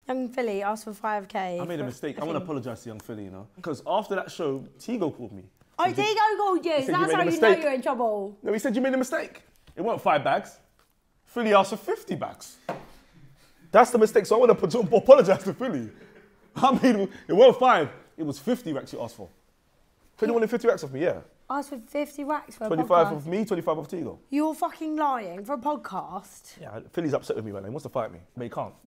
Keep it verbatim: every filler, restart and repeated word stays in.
Young Philly asked for five K. I made a mistake. I want to apologise to Young Philly, you know. Because after that show, Tigo called me. Oh, Tigo called you. Said That's you how you know you're in trouble. No, he said you made a mistake. It weren't five bags. Philly asked for fifty bags. That's the mistake. So I want to apologise to Philly. I mean, it weren't five. It was fifty racks you asked for. Philly wanted fifty racks off me, yeah. Asked for fifty racks for a twenty-five podcast. of me, twenty-five of Tigo. You're fucking lying for a podcast. Yeah, Philly's upset with me, man. He wants to fight me, but he can't.